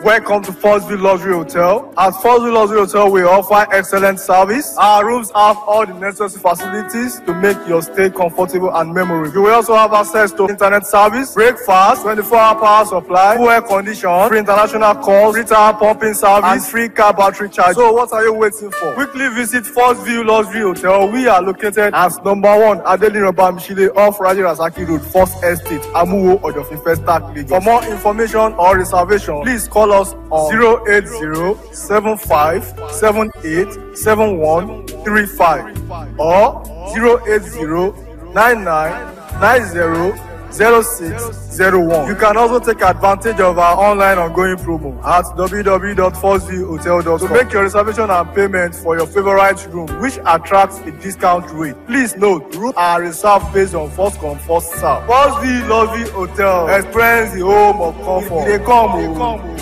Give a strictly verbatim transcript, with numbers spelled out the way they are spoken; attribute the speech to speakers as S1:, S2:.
S1: Welcome to First View Luxury Hotel. At First View Luxury Hotel, we offer excellent service. Our rooms have all the necessary facilities to make your stay comfortable and memorable. You will also have access to internet service, breakfast, twenty-four hour power supply, full air condition, free international calls, free tire pumping service, and free car battery charge. So what are you waiting for? Quickly visit First View Luxury Hotel. We are located at number one Adelino Bamishile off Raji Rasaki Road, First Estate, Amuwo, Odofin First Stack, Lagos. For more information or reservation, please call us on zero eight zero seven five seven eight seven one three five or zero eight zero nine nine nine zero zero six zero one. You can also take advantage of our online ongoing promo at w w w dot first view hotel dot com to make your reservation and payment for your favorite room, which attracts a discount rate. Please note, rooms are reserved based on first come, first serve. First View Luxury Hotel. Experience the home of comfort. They come, they come.